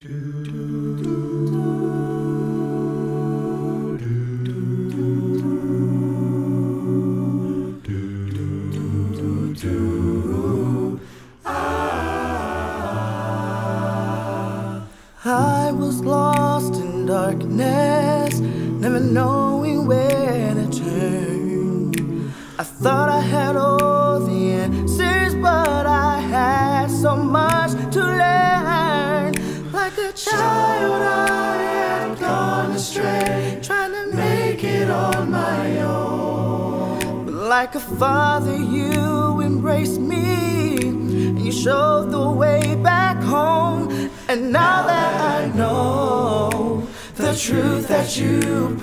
I was lost in darkness, never knowing where to turn. I thought I had all the answers, but I had so much to learn. Like a child I had gone astray, trying to make it on my own. But like a father you embraced me, and you showed the way back home. And now that I know the truth that you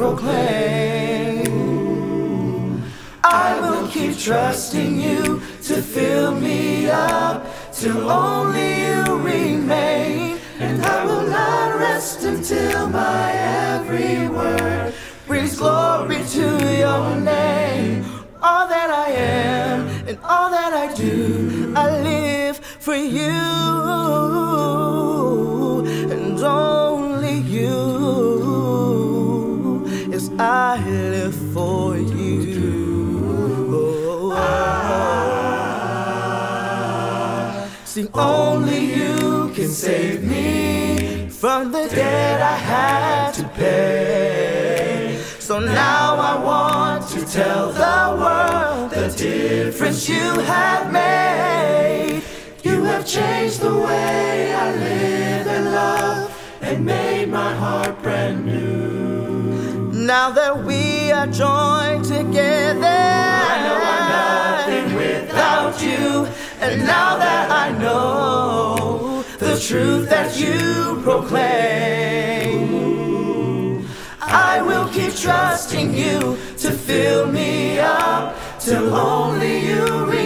proclaim, I will keep trusting you to fill me up till only you remain. And I will not rest until my every word brings glory to your name. All that I am and all that I do, I live for you, and only you. Yes, I live for you. See, only you can save me from the debt I had to pay. So now I want to tell the world the difference you have made. You have changed the way I live and love, and made my heart brand new. Now that we are joined together, I know I'm nothing without you. And now that I know the truth that you proclaim, I will keep trusting you to fill me up till only you